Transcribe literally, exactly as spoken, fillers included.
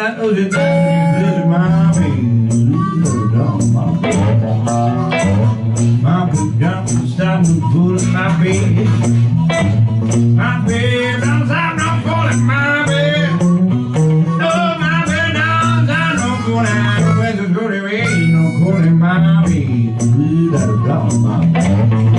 that was it, this my baby. My big jump and stop and pulling my baby. My baby, don't stop, don't pulling my baby. Oh, my baby, don't stop, don't pulling. Where's the good way? No pulling my baby. That was my baby.